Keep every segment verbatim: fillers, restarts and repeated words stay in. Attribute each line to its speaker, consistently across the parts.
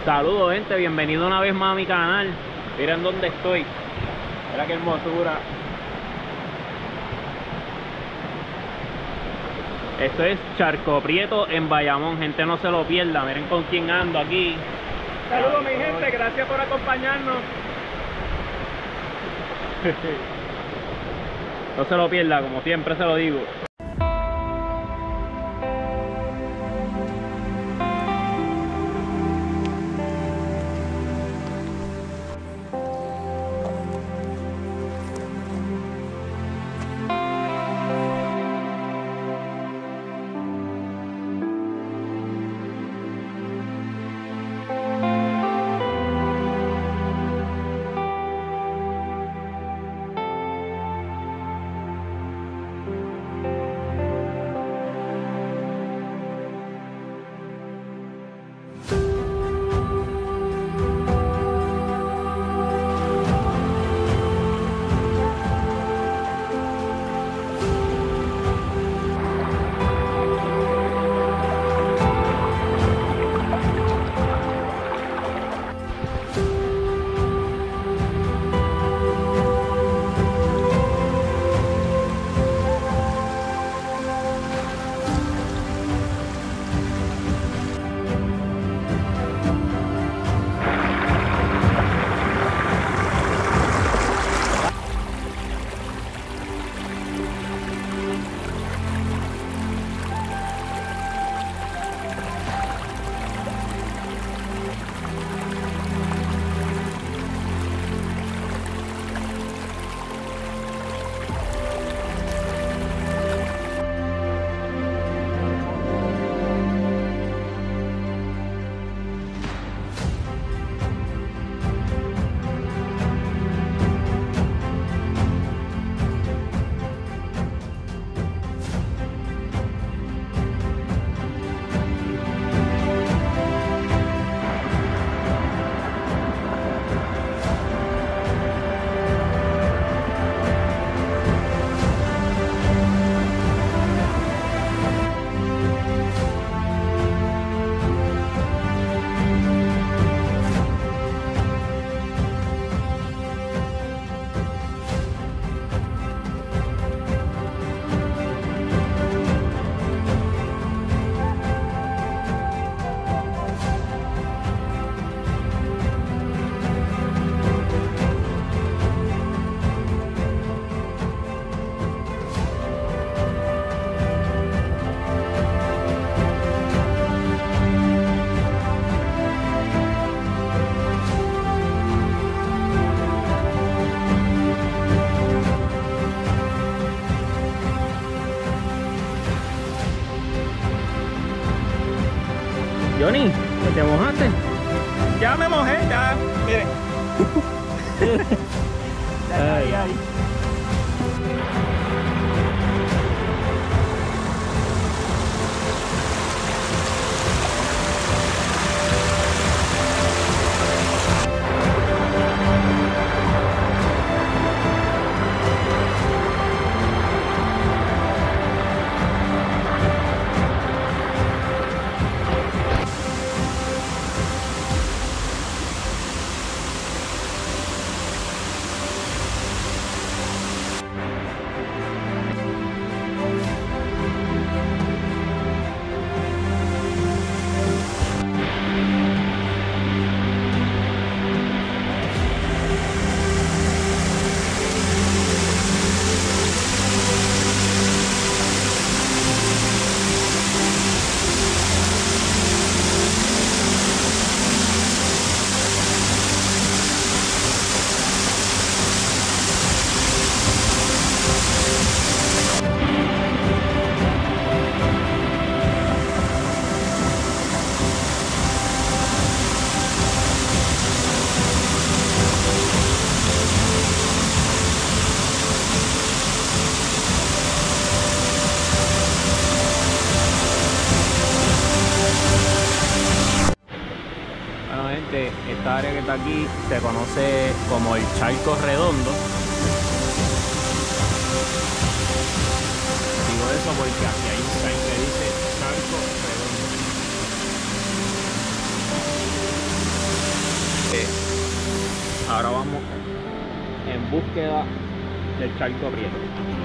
Speaker 1: Saludos, gente, bienvenido una vez más a mi canal. Miren dónde estoy. Mira qué hermosura. Esto es Charco Prieto en Bayamón, gente, no se lo pierda. Miren con quién ando aquí.
Speaker 2: Saludos mi gente, gracias por acompañarnos.
Speaker 1: No se lo pierda, como siempre se lo digo.
Speaker 2: Johnny, ¿te mojaste?
Speaker 3: Ya me mojé, ya, miren.
Speaker 2: Ay, ay.
Speaker 1: Esta área que está aquí se conoce como el Charco Redondo. Digo eso porque aquí hay un sign que dice Charco Redondo. Ahora vamos en búsqueda del charco Prieto.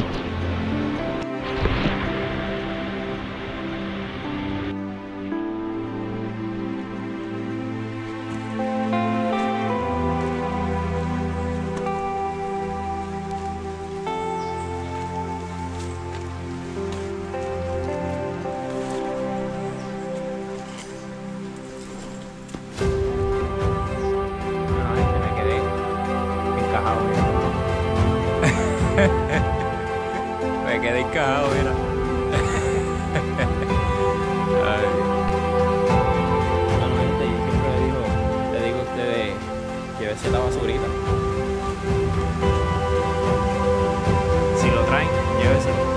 Speaker 3: Me quedé encajado, mira. Ay.
Speaker 1: Bueno, gente, yo siempre le digo, le digo a ustedes, llévese la basurita.
Speaker 3: Si lo traen, lléveselo.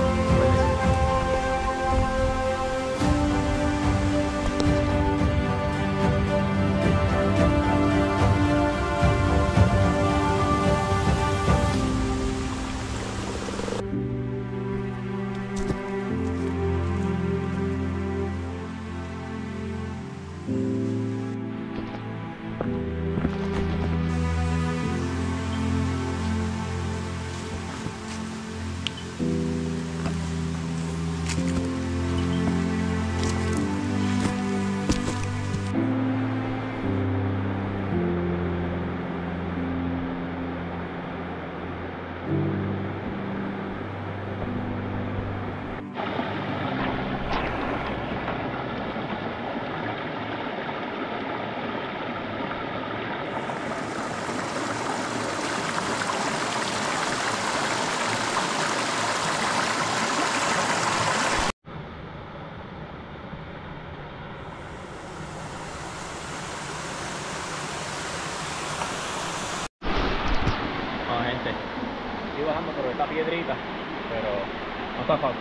Speaker 1: Estoy bajando por esta piedrita, pero no está fácil.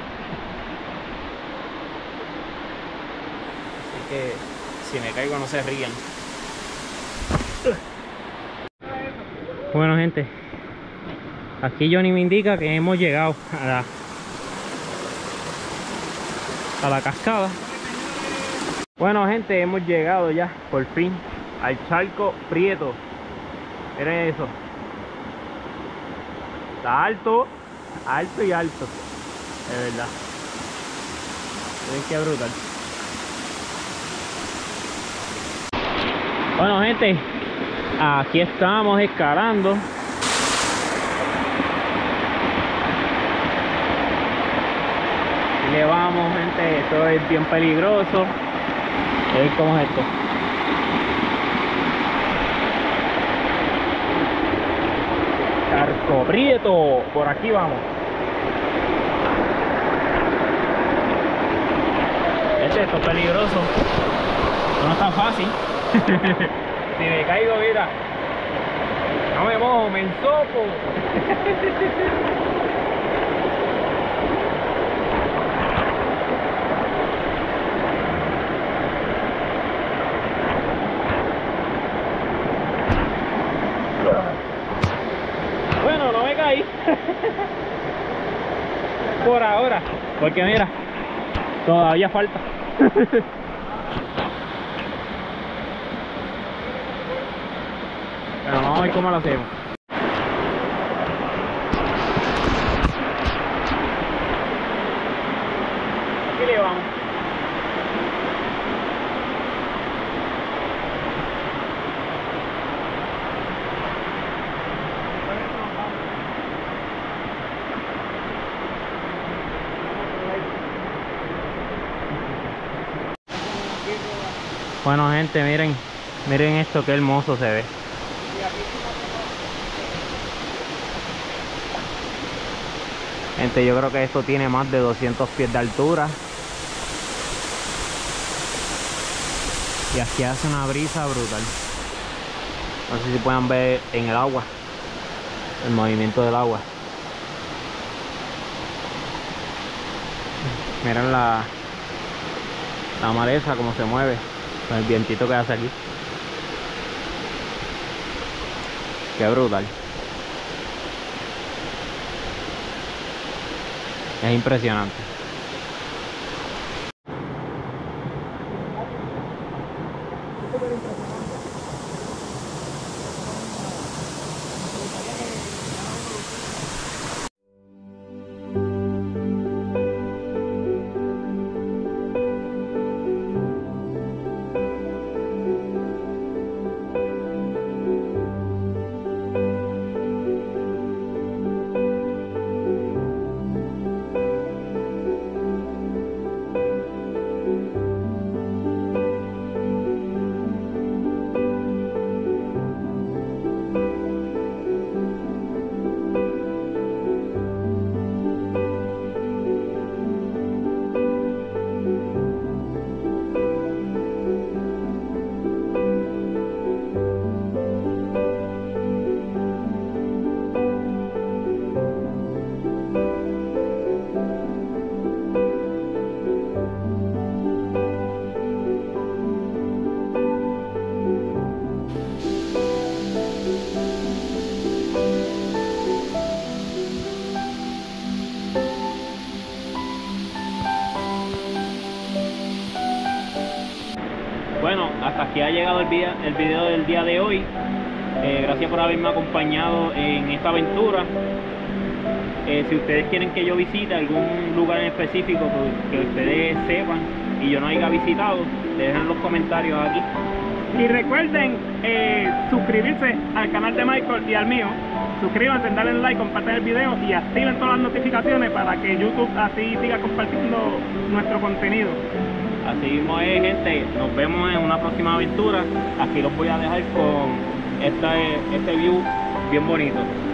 Speaker 1: Así que si me caigo no se rían.
Speaker 2: Bueno, gente, aquí Johnny me indica que hemos llegado a la, a la cascada. Bueno, gente, hemos llegado ya por fin al charco Prieto. Miren eso. Está alto, alto y alto, de verdad. Miren qué brutal. Bueno, gente, aquí estamos escalando. Aquí le vamos, gente. Esto es bien peligroso. Miren cómo es esto. Charco Prieto, por aquí vamos. Este, esto es peligroso. Esto no es tan fácil. Si me caigo, mira, no me mojo, me ensopo. Bueno, no me caí. Por ahora, porque mira, todavía falta. Pero vamos a ver cómo lo hacemos. Aquí le vamos. Bueno, gente, miren, miren esto, qué hermoso se ve. Gente, yo creo que esto tiene más de doscientos pies de altura. Y aquí hace una brisa brutal. No sé si puedan ver en el agua, el movimiento del agua. Miren la, la maleza como se mueve con el vientito que hace aquí. Qué brutal. Es impresionante.
Speaker 1: aquí ha llegado el video, el video del día de hoy. Eh, gracias por haberme acompañado en esta aventura. Eh, si ustedes quieren que yo visite algún lugar en específico que, que ustedes sepan y yo no haya visitado, dejen en los comentarios aquí.
Speaker 2: Y recuerden eh, suscribirse al canal de Michael y al mío. Suscríbanse, denle like, compartan el video y activen todas las notificaciones para que YouTube así siga compartiendo nuestro contenido.
Speaker 1: Así mismo es, gente. Nos vemos en una próxima aventura. Aquí los voy a dejar con este, este view bien bonito.